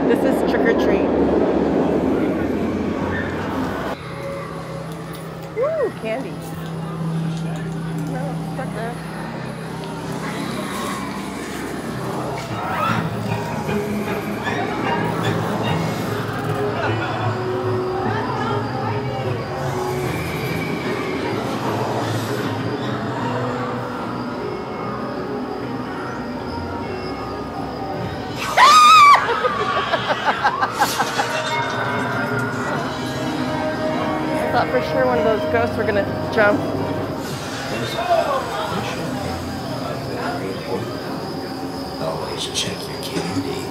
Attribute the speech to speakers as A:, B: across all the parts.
A: This is trick or treat. Woo, candy. No, it's stuck there. I thought for sure one of those ghosts were gonna jump.
B: Always check your candy.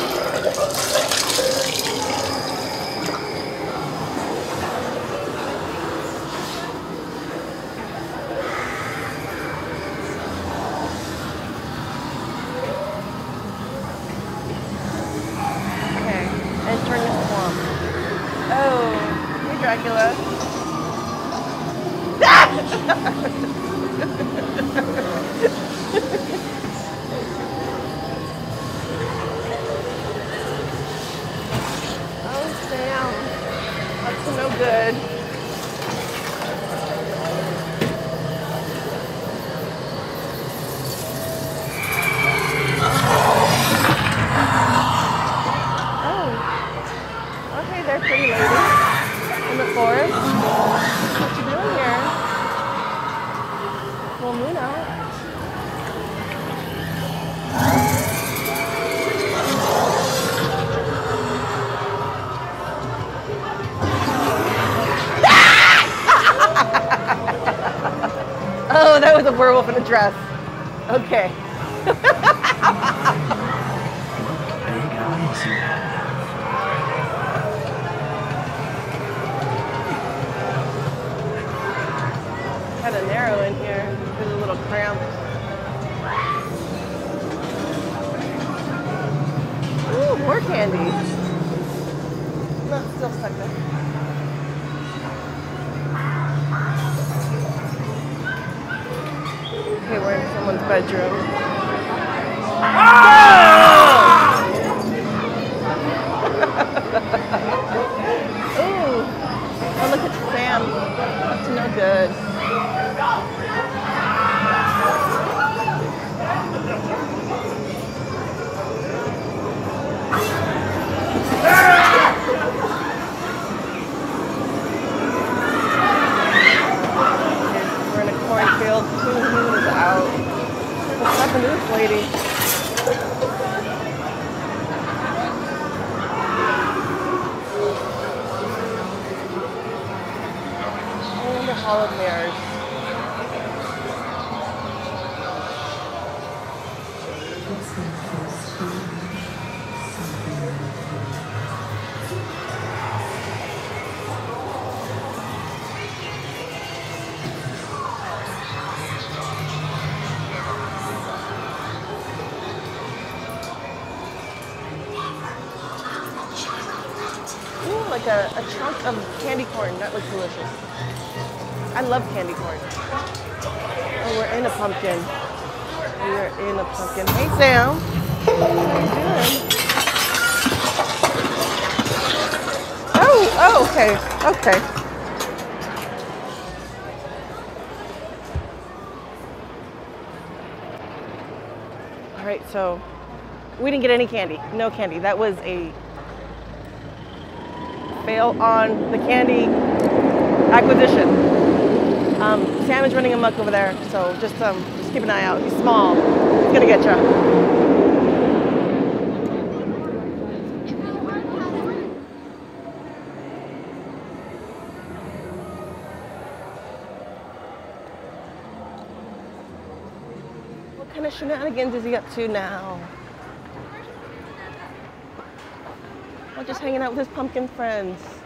A: Okay, entering the swamp. Oh, hey Dracula. Oh, Sam. That's no good. Oh, hey there, pretty lady in the forest. What you doing here? Full moon out. Oh, that was a werewolf in a dress. Okay.
B: Big eyes you have.
A: Kind of narrow in here. It's a little cramped. Ooh, more candy. No, it's still stuck there. Okay, we're in someone's bedroom. Ooh. Oh, look at Sam. That's no good. We're in a cornfield. Full moon is out. What's happened to this lady? And the Hall of Mirrors. Ooh, like a chunk of candy corn. That looks delicious. I love candy corn. Oh, we're in a pumpkin. We are in a pumpkin. Hey, Sam. What are you doing? Oh, okay. Okay. All right, so we didn't get any candy. No candy. That was a fail on the candy acquisition. Sam is running amok over there, so just keep an eye out. He's small. He's gonna get you. What kind of shenanigans is he up to now? Well, just hanging out with his pumpkin friends.